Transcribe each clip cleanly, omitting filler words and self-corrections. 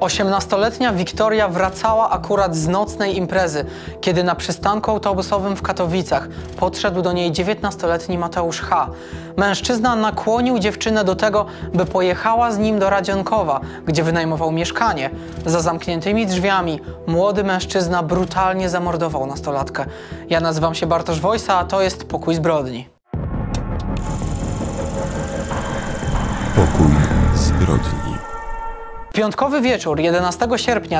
18-letnia Wiktoria wracała akurat z nocnej imprezy, kiedy na przystanku autobusowym w Katowicach podszedł do niej 19-letni Mateusz H. Mężczyzna nakłonił dziewczynę do tego, by pojechała z nim do Radzionkowa, gdzie wynajmował mieszkanie. Za zamkniętymi drzwiami młody mężczyzna brutalnie zamordował nastolatkę. Ja nazywam się Bartosz Wojsa, a to jest Pokój Zbrodni. Pokój Zbrodni. Piątkowy wieczór 11 sierpnia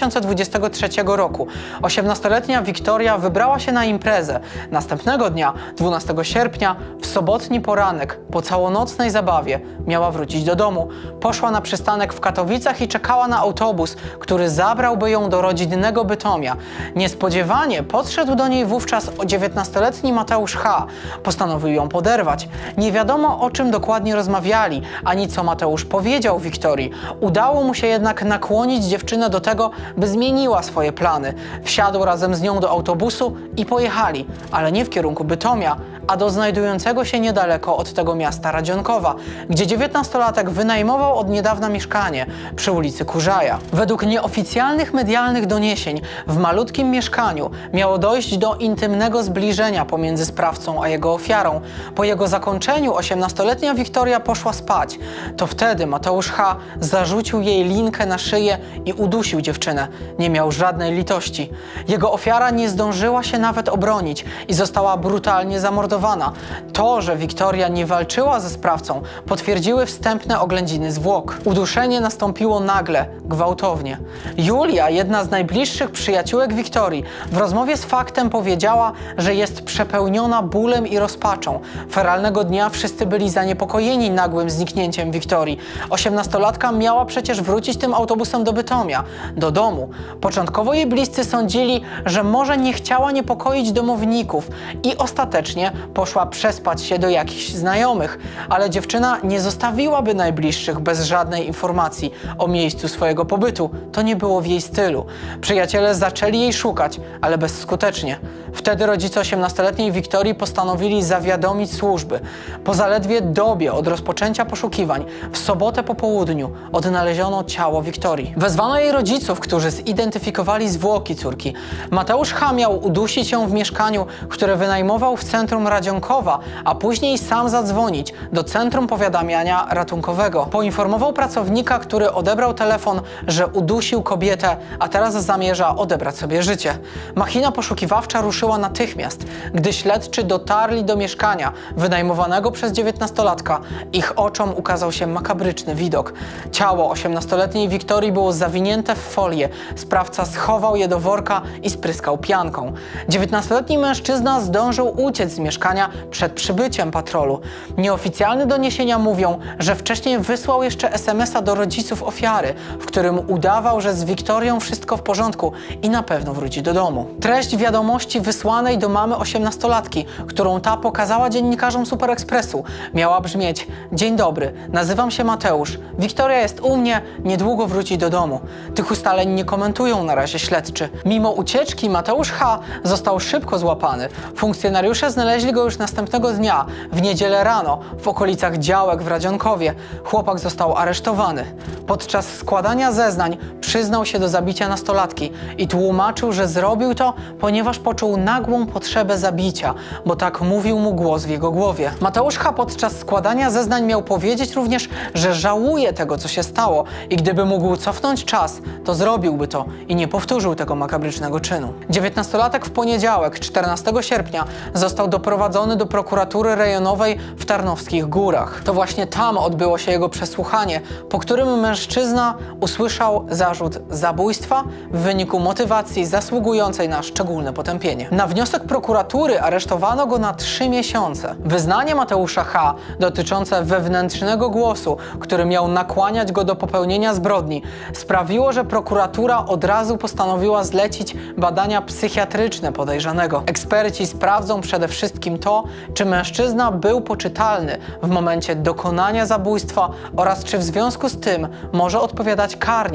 2023 roku 18-letnia Wiktoria wybrała się na imprezę. Następnego dnia, 12 sierpnia, w sobotni poranek, po całonocnej zabawie, miała wrócić do domu. Poszła na przystanek w Katowicach i czekała na autobus, który zabrałby ją do rodzinnego Bytomia. Niespodziewanie podszedł do niej wówczas 19-letni Mateusz H. Postanowił ją poderwać. Nie wiadomo, o czym dokładnie rozmawiali, ani co Mateusz powiedział Wiktorii. Udało mu się jednak nakłonić dziewczynę do tego, by zmieniła swoje plany. Wsiadł razem z nią do autobusu i pojechali, ale nie w kierunku Bytomia, a do znajdującego się niedaleko od tego miasta Radzionkowa, gdzie 19-latek wynajmował od niedawna mieszkanie przy ulicy Kurzaja. Według nieoficjalnych medialnych doniesień w malutkim mieszkaniu miało dojść do intymnego zbliżenia pomiędzy sprawcą a jego ofiarą. Po jego zakończeniu 18-letnia Wiktoria poszła spać. To wtedy Mateusz H. zarzucił jej linkę na szyję i udusił dziewczynę. Nie miał żadnej litości. Jego ofiara nie zdążyła się nawet obronić i została brutalnie zamordowana. To, że Wiktoria nie walczyła ze sprawcą, potwierdziły wstępne oględziny zwłok. Uduszenie nastąpiło nagle, gwałtownie. Julia, jedna z najbliższych przyjaciółek Wiktorii, w rozmowie z Faktem powiedziała, że jest przepełniona bólem i rozpaczą. Feralnego dnia wszyscy byli zaniepokojeni nagłym zniknięciem Wiktorii. 18-latka miała przecież wrócić tym autobusem do Bytomia, do domu. Początkowo jej bliscy sądzili, że może nie chciała niepokoić domowników i ostatecznie poszła przespać się do jakichś znajomych, ale dziewczyna nie zostawiłaby najbliższych bez żadnej informacji o miejscu swojego pobytu. To nie było w jej stylu. Przyjaciele zaczęli jej szukać, ale bezskutecznie. Wtedy rodzice 18-letniej Wiktorii postanowili zawiadomić służby. Po zaledwie dobie od rozpoczęcia poszukiwań, w sobotę po południu, odnaleziono ciało Wiktorii. Wezwano jej rodziców, którzy zidentyfikowali zwłoki córki. Mateusz H. miał udusić ją w mieszkaniu, które wynajmował w centrum Radzionkowa, a później sam zadzwonić do Centrum Powiadamiania Ratunkowego. Poinformował pracownika, który odebrał telefon, że udusił kobietę, a teraz zamierza odebrać sobie życie. Machina poszukiwawcza ruszyła natychmiast. Gdy śledczy dotarli do mieszkania wynajmowanego przez 19-latka, ich oczom ukazał się makabryczny widok. Ciało 18-letniej Wiktorii było zawinięte w folię. Sprawca schował je do worka i spryskał pianką. 19-letni mężczyzna zdążył uciec z mieszkania przed przybyciem patrolu. Nieoficjalne doniesienia mówią, że wcześniej wysłał jeszcze SMS-a do rodziców ofiary, w którym udawał, że z Wiktorią wszystko w porządku i na pewno wróci do domu. Treść wiadomości wysłanej do mamy 18-latki, którą ta pokazała dziennikarzom Super Expressu, miała brzmieć: dzień dobry, nazywam się Mateusz, Wiktoria jest u mnie, niedługo wróci do domu. Tych ustaleń nie komentują na razie śledczy. Mimo ucieczki Mateusz H. został szybko złapany. Funkcjonariusze znaleźli go już następnego dnia, w niedzielę rano, w okolicach działek w Radzionkowie. Chłopak został aresztowany. Podczas składania zeznań przyznał się do zabicia nastolatki i tłumaczył, że zrobił to, ponieważ poczuł nagłą potrzebę zabicia, bo tak mówił mu głos w jego głowie. Mateusz H. podczas składania zeznań miał powiedzieć również, że żałuje tego, co się stało i gdyby mógł cofnąć czas, to zrobiłby to i nie powtórzył tego makabrycznego czynu. 19-latek w poniedziałek, 14 sierpnia, został doprowadzony do prokuratury rejonowej w Tarnowskich Górach. To właśnie tam odbyło się jego przesłuchanie, po którym mężczyzna usłyszał zarzut zabójstwa w wyniku motywacji zasługującej na szczególne potępienie. Na wniosek prokuratury aresztowano go na 3 miesiące. Wyznanie Mateusza H. dotyczące wewnętrznego głosu, który miał nakłaniać go do popełnienia zbrodni, sprawiło, że prokuratura od razu postanowiła zlecić badania psychiatryczne podejrzanego. Eksperci sprawdzą przede wszystkim to, czy mężczyzna był poczytalny w momencie dokonania zabójstwa oraz czy w związku z tym może odpowiadać karnie za to, co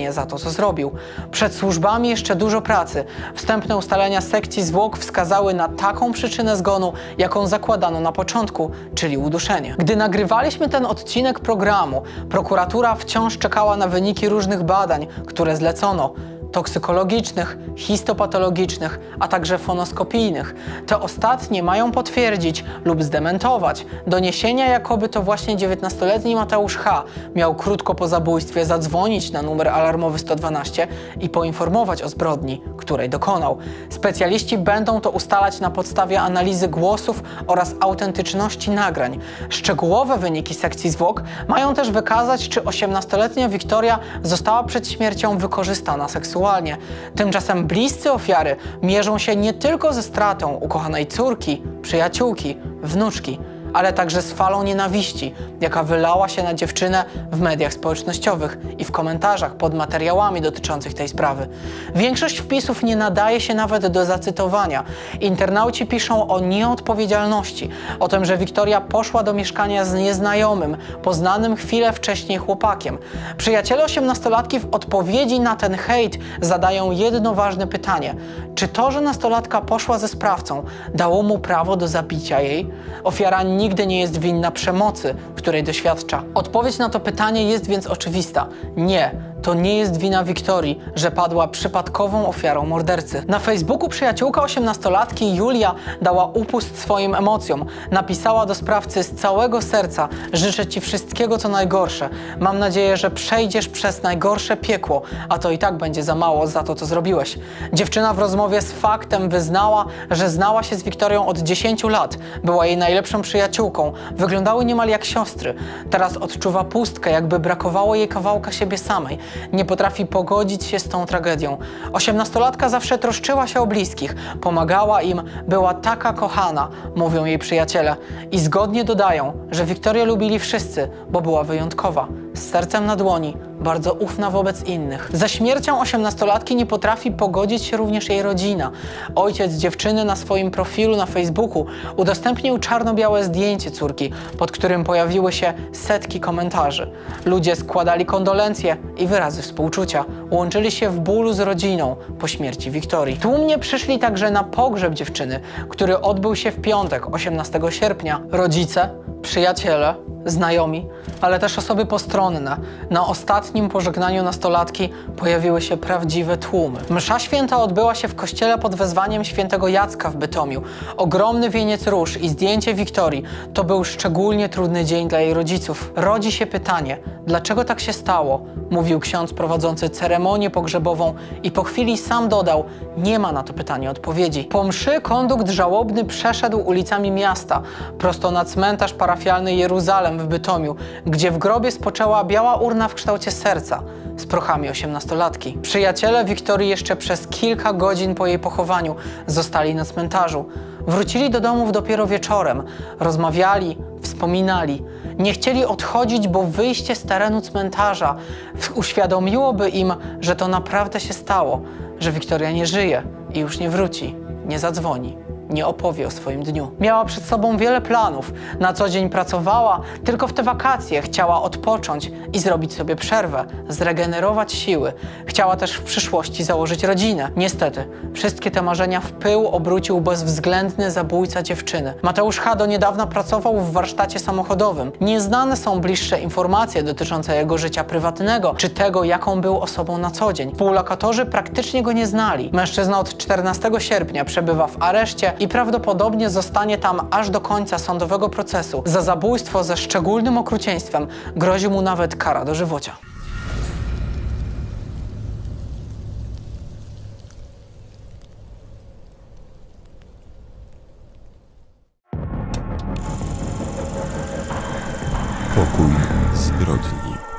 to zrobił. Przed służbami jeszcze dużo pracy. Wstępne ustalenia sekcji zwłok wskazały na taką przyczynę zgonu, jaką zakładano na początku, czyli uduszenie. Gdy nagrywaliśmy ten odcinek programu, prokuratura wciąż czekała na wyniki różnych badań, które zlecono. Toksykologicznych, histopatologicznych, a także fonoskopijnych. Te ostatnie mają potwierdzić lub zdementować doniesienia, jakoby to właśnie 19-letni Mateusz H. miał krótko po zabójstwie zadzwonić na numer alarmowy 112 i poinformować o zbrodni, której dokonał. Specjaliści będą to ustalać na podstawie analizy głosów oraz autentyczności nagrań. Szczegółowe wyniki sekcji zwłok mają też wykazać, czy 18-letnia Wiktoria została przed śmiercią wykorzystana seksualnie. Tymczasem bliscy ofiary mierzą się nie tylko ze stratą ukochanej córki, przyjaciółki, wnuczki, ale także z falą nienawiści, jaka wylała się na dziewczynę w mediach społecznościowych i w komentarzach pod materiałami dotyczących tej sprawy. Większość wpisów nie nadaje się nawet do zacytowania. Internauci piszą o nieodpowiedzialności, o tym, że Wiktoria poszła do mieszkania z nieznajomym, poznanym chwilę wcześniej chłopakiem. Przyjaciele 18-latki w odpowiedzi na ten hejt zadają jedno ważne pytanie. Czy to, że nastolatka poszła ze sprawcą, dało mu prawo do zabicia jej? Ofiara nigdy nie jest winna przemocy, której doświadcza. Odpowiedź na to pytanie jest więc oczywista. Nie. To nie jest wina Wiktorii, że padła przypadkową ofiarą mordercy. Na Facebooku przyjaciółka 18-latki Julia dała upust swoim emocjom. Napisała do sprawcy z całego serca: życzę ci wszystkiego co najgorsze. Mam nadzieję, że przejdziesz przez najgorsze piekło, a to i tak będzie za mało za to, co zrobiłeś. Dziewczyna w rozmowie z Faktem wyznała, że znała się z Wiktorią od 10 lat. Była jej najlepszą przyjaciółką. Wyglądały niemal jak siostry. Teraz odczuwa pustkę, jakby brakowało jej kawałka siebie samej. Nie potrafi pogodzić się z tą tragedią. 18-latka zawsze troszczyła się o bliskich, pomagała im, była taka kochana, mówią jej przyjaciele. I zgodnie dodają, że Wiktorię lubili wszyscy, bo była wyjątkowa. Z sercem na dłoni, bardzo ufna wobec innych. Ze śmiercią 18-latki nie potrafi pogodzić się również jej rodzina. Ojciec dziewczyny na swoim profilu na Facebooku udostępnił czarno-białe zdjęcie córki, pod którym pojawiły się setki komentarzy. Ludzie składali kondolencje i wyrazy współczucia. Łączyli się w bólu z rodziną po śmierci Wiktorii. Tłumnie przyszli także na pogrzeb dziewczyny, który odbył się w piątek, 18 sierpnia. Rodzice, przyjaciele, znajomi, ale też osoby postronne. Na ostatnim pożegnaniu nastolatki pojawiły się prawdziwe tłumy. Msza święta odbyła się w kościele pod wezwaniem świętego Jacka w Bytomiu. Ogromny wieniec róż i zdjęcie Wiktorii to był szczególnie trudny dzień dla jej rodziców. Rodzi się pytanie, dlaczego tak się stało? Mówił ksiądz prowadzący ceremonię pogrzebową i po chwili sam dodał, nie ma na to pytanie odpowiedzi. Po mszy kondukt żałobny przeszedł ulicami miasta, prosto na cmentarz parafialny Jeruzalem w Bytomiu, gdzie w grobie spoczęła biała urna w kształcie serca z prochami 18-latki. Przyjaciele Wiktorii jeszcze przez kilka godzin po jej pochowaniu zostali na cmentarzu. Wrócili do domów dopiero wieczorem. Rozmawiali, wspominali. Nie chcieli odchodzić, bo wyjście z terenu cmentarza uświadomiłoby im, że to naprawdę się stało, że Wiktoria nie żyje i już nie wróci, nie zadzwoni. Nie opowie o swoim dniu. Miała przed sobą wiele planów. Na co dzień pracowała, tylko w te wakacje chciała odpocząć i zrobić sobie przerwę, zregenerować siły. Chciała też w przyszłości założyć rodzinę. Niestety, wszystkie te marzenia w pył obrócił bezwzględny zabójca dziewczyny. Mateusz H. do niedawna pracował w warsztacie samochodowym. Nieznane są bliższe informacje dotyczące jego życia prywatnego, czy tego, jaką był osobą na co dzień. Współlokatorzy praktycznie go nie znali. Mężczyzna od 14 sierpnia przebywa w areszcie i prawdopodobnie zostanie tam aż do końca sądowego procesu. Za zabójstwo ze szczególnym okrucieństwem grozi mu nawet kara dożywocia. Pokój zbrodni.